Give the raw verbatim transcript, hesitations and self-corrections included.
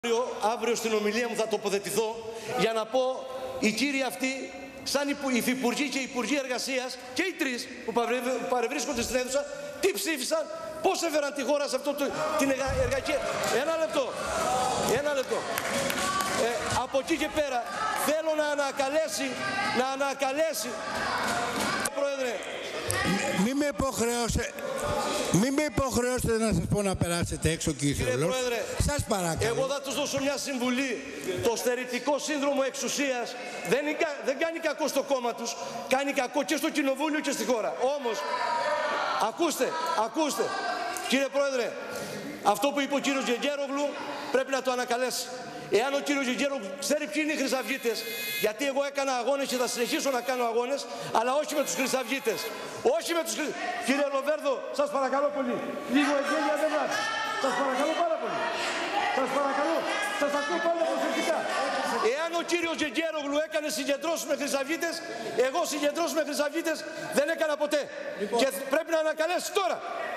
Αύριο, αύριο στην ομιλία μου θα τοποθετηθώ για να πω οι κύριοι αυτοί, σαν υφυπουργοί και υπουργοί εργασίας, και οι τρεις που παρευρίσκονται στην αίθουσα, τι ψήφισαν, πώς έφεραν τη χώρα σε αυτό το, την εργατική. Ένα λεπτό, ένα λεπτό. Ε, από εκεί και πέρα θέλω να ανακαλέσει, να ανακαλέσει, Πρόεδρε. Μην με υποχρεώσετε, μην με υποχρεώσετε να σας πω να περάσετε έξω, κύριε, κύριε Πρόεδρε. Σας παρακαλώ. Εγώ θα τους δώσω μια συμβουλή. Το στερητικό σύνδρομο εξουσίας δεν, είναι, δεν κάνει κακό στο κόμμα τους, κάνει κακό και στο κοινοβούλιο και στη χώρα. Όμως, ακούστε, ακούστε, κύριε Πρόεδρε, αυτό που είπε ο κύριος Γεγέρογλου πρέπει να το ανακαλέσει. Εάν ο κύριος Γεγέρογλου ξέρει ποιοι είναι οι χρυσαυγίτες, γιατί εγώ έκανα αγώνες και θα συνεχίσω να κάνω αγώνες, αλλά όχι με τους χρυσαυγίτες. Όχι με τους χρυσαυγίτες. Κύριε Λοβέρδο, σας παρακαλώ πολύ. Λίγο ευγένεια δεν βάζει. Σας παρακαλώ πάρα πολύ. Σας παρακαλώ. Σας ακούω πάντα προσεκτικά. Εάν ο κύριος Γεγέρογλου έκανε συγκεντρώσεις με χρυσαυγίτες, εγώ συγκεντρώσεις με χρυσαυγίτες δεν έκανα ποτέ. Λοιπόν. Και πρέπει να ανακαλέσει τώρα.